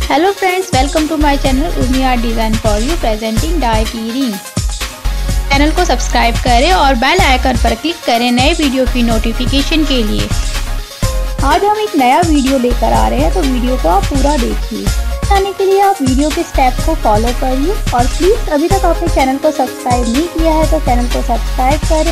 Hello friends, welcome to my channel Urmi Art Design for you presenting die key rings। Channel को subscribe करें और bell icon पर click करें नए video की नोटिफिकेशन के लिए। आज हम एक नया वीडियो लेकर आ रहे हैं, तो वीडियो को आप पूरा देखिए। आने के लिए आप वीडियो के स्टेप को फॉलो करिए और प्लीज़ अभी तक आपने चैनल को सब्सक्राइब नहीं किया है तो चैनल को सब्सक्राइब करें।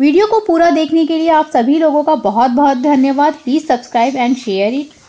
वीडियो को पूरा देखने के लिए आप सभी लोगों का बहुत बहुत धन्यवाद। Please subscribe and share it.